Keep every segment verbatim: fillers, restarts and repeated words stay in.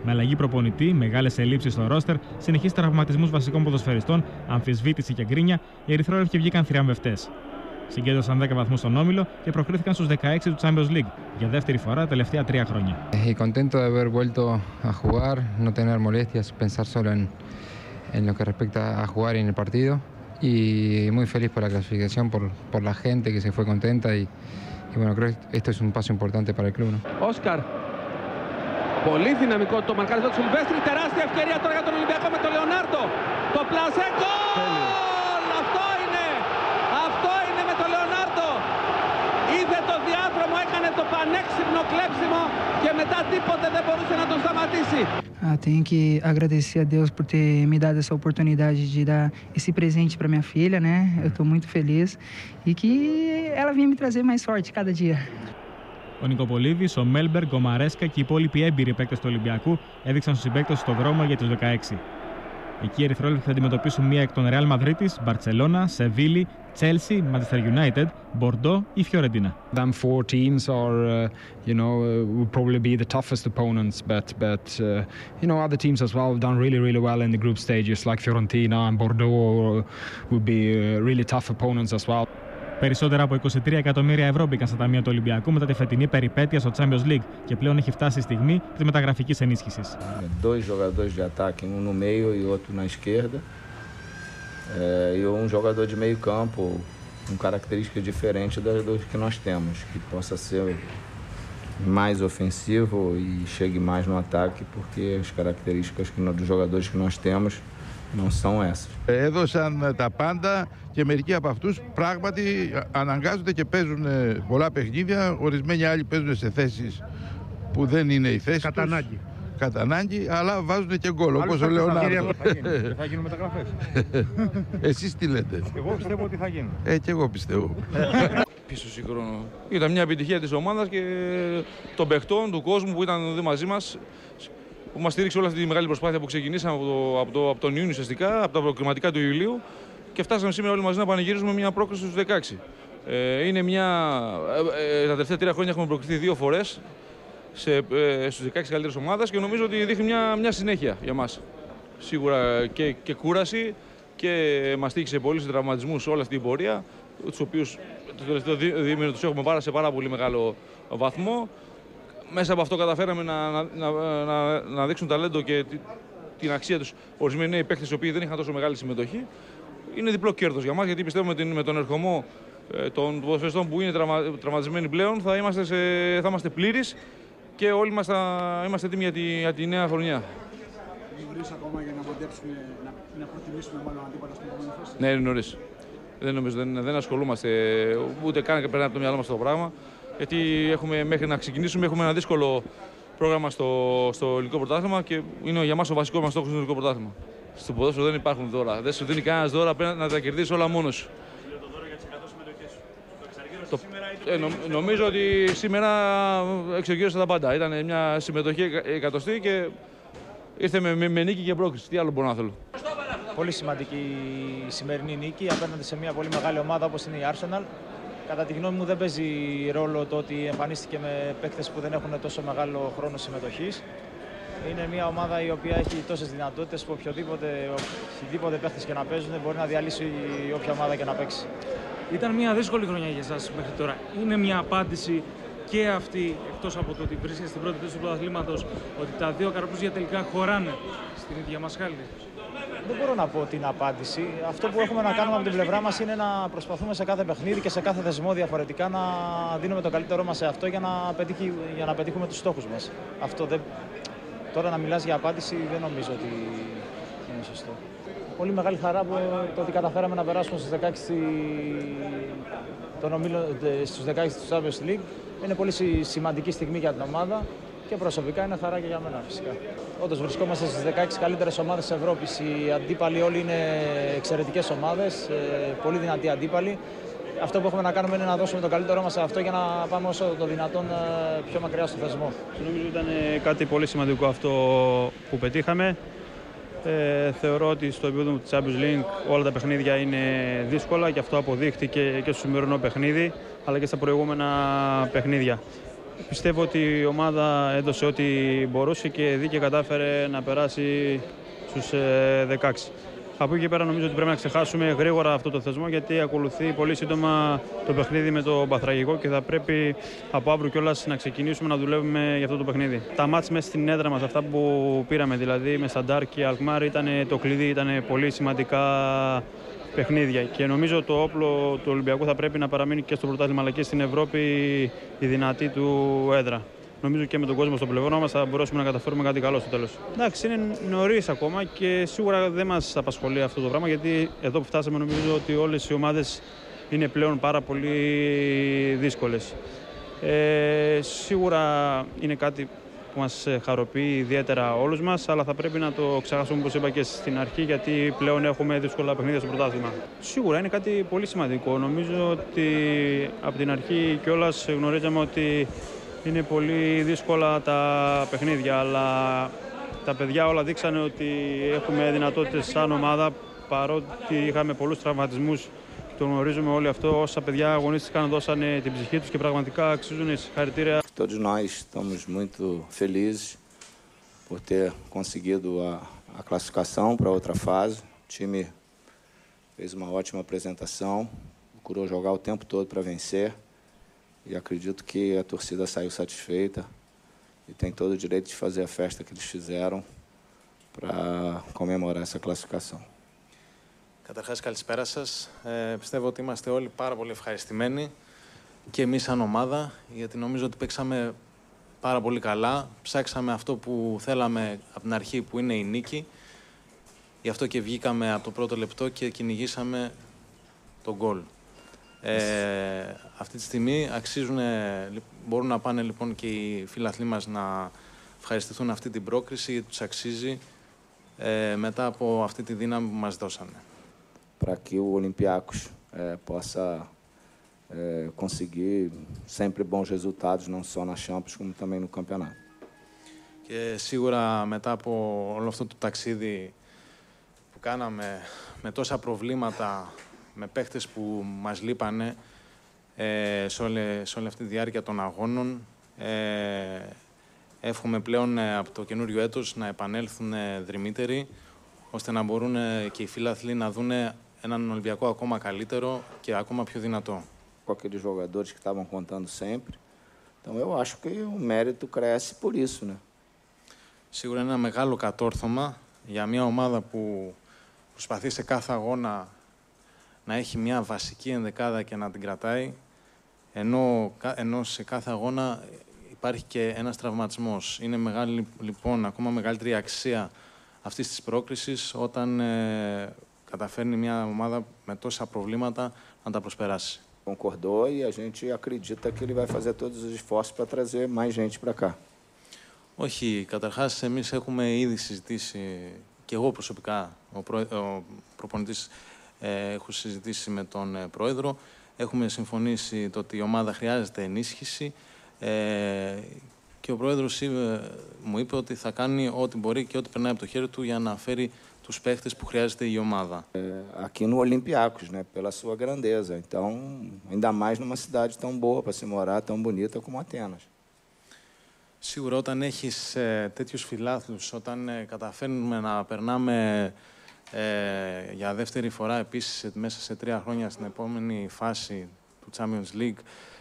Με αλλαγή προπονητή, μεγάλες ελλείψεις στο ρόστερ, συνεχείς τραυματισμούς βασικών ποδοσφαιριστών, αμφισβήτηση και γκρίνια, οι ερυθρόλευκοι βγήκαν θριαμβευτές. Συγκέντρωσαν δέκα βαθμούς στον όμιλο και προκρίθηκαν στους δεκαέξι του Champions League για δεύτερη φορά τα τελευταία τρία χρόνια. Y contento de haber vuelto a jugar, no tener molestias, pensar solo en, en lo que respecta a jugar en el partido y muy feliz por la clasificación, por, por la gente que se fue contenta y, y bueno, creo que esto es un paso importante para el club, ¿no? Όσκαρ. Πολύ δυναμικό το μαρκάρισμα του Σιλβέστρη, τεράστια ευκαιρία τώρα για τον Ολυμπιακό με τον Λεωνάρντο. Το πλασέ γκολ! Αυτό είναι! Αυτό είναι με τον Λεωνάρντο! Είδε το διάδρομο, έκανε το πανέξυπνο κλέψιμο και μετά τίποτε δεν μπορούσε να τον σταματήσει. Ah, tenho que agradecer a Deus por ter me dado essa oportunidade de dar esse presente para minha filha, né? Eu estou muito feliz e que ela vinha me trazer mais sorte cada dia. Ο Νικοπολίδης, ο Μέλμπεργκ, ο Μαρέσκα και οι υπόλοιποι έμπειροι παίκτες του Ολυμπιακού έδειξαν στους συμπαίκτες στον δρόμο για τους δεκαέξι. Εκεί οι ερυθρόλευκοι θα αντιμετωπίσουν μία εκ των Ρεάλ Μαδρίτης, Μπαρτσελώνα, Σεβίλη, Chelsea, Manchester United, Bordeaux ή Φιωρεντίνα. Them four teams are, uh, you know, uh, will probably be the toughest opponents, but but uh, you know, other teams as well have done really really well in the group stages, like Fiorentina and Bordeaux will be uh, really tough opponents as well. Περισσότερα από είκοσι τρία εκατομμύρια ευρώ μπήκαν στα ταμεία του Ολυμπιακού μετά τη φετινή περιπέτεια στο Champions League και πλέον έχει φτάσει η στιγμή της μεταγραφικής ενίσχυσης. Dois jogadores de ataque, um no meio e outro na esquerda, é, e um jogador de meio campo com características diferentes das dos que nós temos, que possa ser mais ofensivo e chegue mais no ataque, porque as características que, dos jogadores que nós temos não são essas. Έδωσαν τα πάντα και μερικοί από αυτούς πράγματι αναγκάζονται και παίζουν πολλά παιχνίδια. Ορισμένοι άλλοι παίζουν σε θέσεις που δεν είναι η θέση κατά τους. Ανάγκη. Κατά ανάγκη, αλλά βάζουν και γκολ, όπως ο Λεωνάρντο. Δεν θα γίνουν μεταγραφές. Εσείς τι λέτε? Εγώ πιστεύω ότι θα γίνουν. Ε, και εγώ πιστεύω. Πίσω σύγχρονο. Ήταν μια επιτυχία της ομάδας και των παιχτών, του κόσμου που ήταν εδώ μαζί μας, που μας στήριξε όλη αυτή τη μεγάλη προσπάθεια που ξεκινήσαμε από, το, από, το, από τον Ιούνιο ουσιαστικά, από τα προκριματικά του Ιουλίου και φτάσαμε σήμερα όλοι μαζί να πανηγυρίζουμε μια πρόκριση στους δεκαέξι. Ε, είναι μια, ε, τα τελευταία τρία χρόνια έχουμε προκριθεί δύο φορές σε, ε, στους δεκαέξι καλύτερες ομάδες και νομίζω ότι δείχνει μια, μια συνέχεια για μας. Σίγουρα και, και κούραση και μας τύχησε πολύ σε τραυματισμούς όλη αυτή την πορεία, τους οποίους το τελευταίο διήμηνο τους έχουμε πάρει σε πάρα πολύ μεγάλο βαθμό. Μέσα από αυτό καταφέραμε να, να, να, να δείξουν ταλέντο και την αξία τους ορισμένοι νέοι παίκτες οι οποίοι δεν είχαν τόσο μεγάλη συμμετοχή. Είναι διπλό κέρδος για μας γιατί πιστεύουμε ότι με τον ερχομό των ποδοσφαιριστών που είναι τραυμα, τραυματισμένοι πλέον θα είμαστε, σε, θα είμαστε πλήρεις και όλοι μας θα είμαστε έτοιμοι για τη, για τη νέα χρονιά. Είναι νωρίς ακόμα για να μαντέψουμε, να, να προτιμήσουμε μάλλον αντίπαλα στην επόμενη φάση. Ναι, είναι νωρίς. Δεν νομίζω, δεν, δεν ασχολούμαστε ούτε καν και περνάει από το μυαλό μας το πράγμα. Γιατί έχουμε, μέχρι να ξεκινήσουμε έχουμε ένα δύσκολο πρόγραμμα στο, στο ελληνικό πρωτάθλημα και είναι για μας ο βασικός μας στόχος στο ελληνικό πρωτάθλημα. Στο ποδόσφαιρο δεν υπάρχουν δώρα. Δεν σου δίνει κανένας δώρα, πρέπει να τα κερδίσεις όλα μόνος σου. Το δώρο για τις εκατό συμμετοχές σου. Το εξαργύρωσε το, σήμερα ή το ε, νο, νομίζω ότι σήμερα εξαργύρωσα τα πάντα. Ήταν μια συμμετοχή εκατοστή και ήρθε με, με, με νίκη και πρόκριση. Τι άλλο μπορώ να θέλω. Πολύ σημαντική η σημερινή νίκη απέναντι σε μια πολύ μεγάλη ομάδα όπως είναι η Arsenal. Κατά τη γνώμη μου δεν παίζει ρόλο το ότι εμφανίστηκε με παίκτες που δεν έχουν τόσο μεγάλο χρόνο συμμετοχής. Είναι μια ομάδα η οποία έχει τόσες δυνατότητες που οποιοδήποτε, οποιοδήποτε παίκτες και να παίζουν μπορεί να διαλύσει όποια ομάδα και να παίξει. Ήταν μια δύσκολη χρονιά για εσάς μέχρι τώρα. Είναι μια απάντηση και αυτή, εκτός από το ότι βρίσκεται στην πρώτη θέση του πρωταθλήματος, ότι τα δύο καρπούζια τελικά χωράνε στην ίδια μασχάλη? Δεν μπορώ να πω την απάντηση. Αυτό που έχουμε να κάνουμε από την πλευρά μας είναι να προσπαθούμε σε κάθε παιχνίδι και σε κάθε θεσμό διαφορετικά να δίνουμε το καλύτερό μας σε αυτό για να, πετύχει, για να πετύχουμε τους στόχους μας. Αυτό δεν... Τώρα να μιλάς για απάντηση δεν νομίζω ότι είναι σωστό. Πολύ μεγάλη χαρά που το ότι καταφέραμε να περάσουμε στους δεκαέξι τον ομίλο, στους δεκαέξι του Champions League. Είναι πολύ σημαντική στιγμή για την ομάδα. Και προσωπικά είναι χαρά και για μένα φυσικά. Όντως βρισκόμαστε στις δεκαέξι καλύτερες ομάδες της Ευρώπης. Οι αντίπαλοι όλοι είναι εξαιρετικές ομάδες, πολύ δυνατοί αντίπαλοι. Αυτό που έχουμε να κάνουμε είναι να δώσουμε το καλύτερό μας σε αυτό για να πάμε όσο το δυνατόν πιο μακριά στο θεσμό. Νομίζω ότι ήταν κάτι πολύ σημαντικό αυτό που πετύχαμε. Ε, θεωρώ ότι στο επίπεδο του Champions League όλα τα παιχνίδια είναι δύσκολα και αυτό αποδείχτηκε και στο σημερινό παιχνίδι αλλά και στα προηγούμενα παιχνίδια. πιστεύω ότι η ομάδα έδωσε ό,τι μπορούσε και δίκαια κατάφερε να περάσει στους δεκαέξι. Από εκεί και πέρα νομίζω ότι πρέπει να ξεχάσουμε γρήγορα αυτό το θεσμό, γιατί ακολουθεί πολύ σύντομα το παιχνίδι με το Παθραγικό και θα πρέπει από αύριο κιόλας να ξεκινήσουμε να δουλεύουμε για αυτό το παιχνίδι. Τα μάτς μέσα στην έδρα μας, αυτά που πήραμε δηλαδή με Σταντάρ και Αλκμάρ, ήταν το κλειδί, ήταν πολύ σημαντικά παιχνίδια και νομίζω το όπλο του Ολυμπιακού θα πρέπει να παραμείνει και στο πρωτάθλημα αλλά και στην Ευρώπη η δυνατή του έδρα. Νομίζω και με τον κόσμο στο πλευρό μας θα μπορέσουμε να καταφέρουμε κάτι καλό στο τέλος. Εντάξει, είναι νωρίς ακόμα και σίγουρα δεν μας απασχολεί αυτό το πράγμα, γιατί εδώ που φτάσαμε νομίζω ότι όλες οι ομάδες είναι πλέον πάρα πολύ δύσκολες. Ε, σίγουρα είναι κάτι που μας χαροποιεί ιδιαίτερα όλους μας, αλλά θα πρέπει να το ξεχάσουμε, όπως είπα και στην αρχή, γιατί πλέον έχουμε δύσκολα παιχνίδια στο πρωτάθλημα. Σίγουρα είναι κάτι πολύ σημαντικό. Νομίζω ότι από την αρχή κιόλας γνωρίζαμε ότι είναι πολύ δύσκολα τα παιχνίδια, αλλά τα παιδιά όλα δείξανε ότι έχουμε δυνατότητες σαν ομάδα, παρότι είχαμε πολλούς τραυματισμούς. Το γνωρίζουμε όλοι αυτό. Όσα παιδιά αγωνίστηκαν, δώσανε την ψυχή τους και πραγματικά αξίζουν συγχαρητήρια. Todos nós estamos muito felizes por ter conseguido a, a classificação para outra fase. O time fez uma ótima apresentação, procurou jogar o tempo todo para vencer. E acredito que a torcida saiu satisfeita e tem todo o direito de fazer a festa que eles fizeram para comemorar essa classificação. Καταρχάς, καλησπέρα σας. Ε, πιστεύω ότι είμαστε όλοι πάρα πολύ ευχαριστημένοι και εμείς σαν ομάδα, γιατί νομίζω ότι παίξαμε πάρα πολύ καλά. Ψάξαμε αυτό που θέλαμε από την αρχή, που είναι η νίκη. Γι' αυτό και βγήκαμε από το πρώτο λεπτό και κυνηγήσαμε τον γκολ. Ε, αυτή τη στιγμή αξίζουν, μπορούν να πάνε λοιπόν και οι φιλαθλοί μας να ευχαριστηθούν αυτή την πρόκριση, γιατί τους αξίζει ε, μετά από αυτή τη δύναμη που μας δώσανε. Para que o Olympiacos é, possa é, conseguir sempre bons resultados, não só na Champions, como também no campeonato. Και σίγουρα μετά από όλο αυτό το ταξίδι που κάναμε με τόσα προβλήματα, με παίχτες που μας λείπανε ε, σε, όλη, σε όλη αυτή τη διάρκεια των αγώνων, ε, εύχομαι πλέον ε, από το καινούριο έτος να επανέλθουν ε, δρυμύτεροι, ώστε να μπορούν ε, και οι φίλαθλοι να δουν έναν Ολυμπιακό ακόμα καλύτερο και ακόμα πιο δυνατό. Com aqueles jogadores que estavam contando sempre, então eu acho que o mérito cresce por isso, né? Σίγουρα είναι ένα μεγάλο κατόρθωμα για μια ομάδα που προσπαθεί σε κάθε αγώνα να έχει μια βασική ενδεκάδα και να την κρατάει, ενώ, ενώ σε κάθε αγώνα υπάρχει και ένας τραυματισμός. Είναι μεγάλη, λοιπόν, ακόμα μεγαλύτερη αξία αυτής της πρόκρισης όταν ε, καταφέρνει μια ομάδα με τόσα προβλήματα να τα προσπεράσει. Concordou e a gente acredita que ele vai fazer todos os esforços para trazer mais gente para cá. Όχι, καταρχάς εμείς έχουμε ήδη συζητήσει, και εγώ προσωπικά, ο, προ, ο προπονητής, ε, έχω συζητήσει με τον ε, πρόεδρο, έχουμε συμφωνήσει το ότι η ομάδα χρειάζεται ενίσχυση ε, και ο πρόεδρος ε, μου είπε ότι θα κάνει ό,τι μπορεί και ό,τι περνάει από το χέρι του για να φέρει τους παίχτες που χρειάζεται η ομάδα. É, aqui no Olympiacos, né, pela sua grandeza. Então, ainda mais numa cidade tão boa para se morar, tão bonita como Atenas. Σίγουρα όταν έχεις ε, τέτοιους φιλάθλους, όταν ε, καταφέρνουμε να περνάμε ε, για δεύτερη φορά επίσης μέσα σε τρία χρόνια στην επόμενη φάση του Champions League,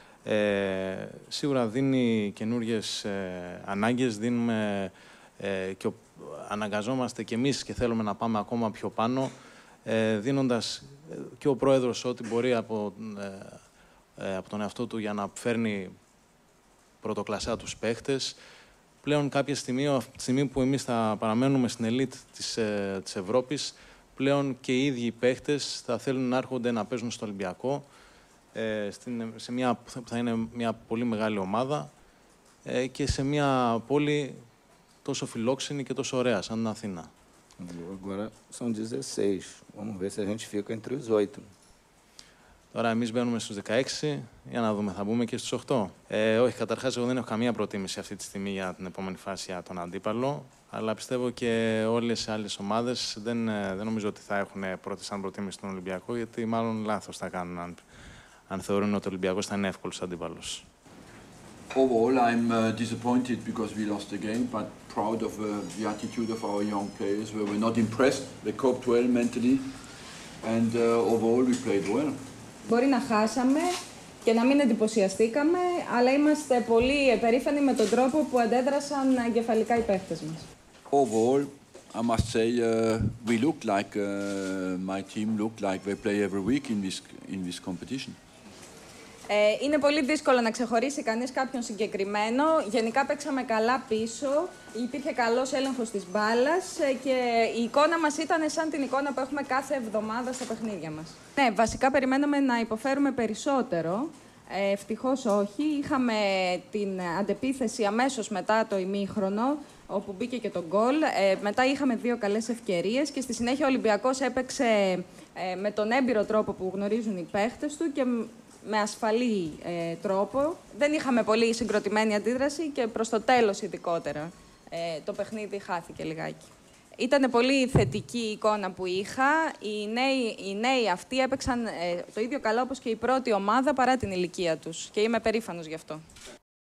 ε, σίγουρα δίνει καινούριες ε, ανάγκες, δίνουμε ε, και ο, αναγκαζόμαστε και εμείς και θέλουμε να πάμε ακόμα πιο πάνω, ε, δίνοντας και ο πρόεδρος ό,τι μπορεί από, ε, ε, από τον εαυτό του για να φέρνει πρωτοκλασσά τους παίχτες. Πλέον κάποια στιγμή, αυτή τη στιγμή που εμείς θα παραμένουμε στην ελίτ της, ε, της Ευρώπης, πλέον και οι ίδιοι οι παίχτες θα θέλουν να έρχονται να παίζουν στο Ολυμπιακό, ε, στην, σε μια, που θα είναι μια πολύ μεγάλη ομάδα ε, και σε μια πόλη τόσο φιλόξενη και τόσο ωραία σαν την Αθήνα. Agora são dezesseis. Vamos ver se a gente fica entre os oito. Τώρα εμείς μπαίνουμε στους δεκαέξι, για να δούμε, θα μπούμε και στους οκτώ. Ε, όχι, καταρχάς εγώ δεν έχω καμία προτίμηση αυτή τη στιγμή για την επόμενη φάση για τον αντίπαλο, αλλά πιστεύω και όλες οι άλλες ομάδες δεν, δεν νομίζω ότι θα έχουν πρώτη σαν προτίμηση τον Ολυμπιακό, γιατί μάλλον λάθος θα κάνουν αν, αν θεωρούν ότι ο Ολυμπιακός θα είναι εύκολος αντίπαλος. Overall, I'm uh, disappointed because we lost the game, but proud of uh, the attitude of our young players. We were not impressed. They coped well mentally, and uh, overall we played well. Μπορεί να χάσαμε και να μην εντυπωσιαστήκαμε, αλλά είμαστε πολύ περήφανοι με τον τρόπο που αντέδρασαν εγκεφαλικά οι παίχτες μας. Overall, I must say uh, we looked like uh, my team looked like they play every week in this in this competition. Ε, είναι πολύ δύσκολο να ξεχωρίσει κανείς κάποιον συγκεκριμένο. Γενικά παίξαμε καλά πίσω, υπήρχε καλός έλεγχος της μπάλας και η εικόνα μας ήταν σαν την εικόνα που έχουμε κάθε εβδομάδα στα παιχνίδια μας. Ναι, βασικά περιμέναμε να υποφέρουμε περισσότερο. Ε, ευτυχώς όχι. Είχαμε την αντεπίθεση αμέσως μετά το ημίχρονο, όπου μπήκε και το γκολ. Ε, μετά είχαμε δύο καλές ευκαιρίες και στη συνέχεια ο Ολυμπιακός έπαιξε ε, με τον έμπειρο τρόπο που γνωρίζουν οι παίχτες του και με ασφαλή ε, τρόπο. Δεν είχαμε πολύ συγκροτημένη αντίδραση και προς το τέλος ειδικότερα ε, το παιχνίδι χάθηκε λιγάκι. Ήταν πολύ θετική η εικόνα που είχα. Οι νέοι, οι νέοι αυτοί έπαιξαν ε, το ίδιο καλό όπως και η πρώτη ομάδα παρά την ηλικία τους και είμαι περήφανος γι' αυτό.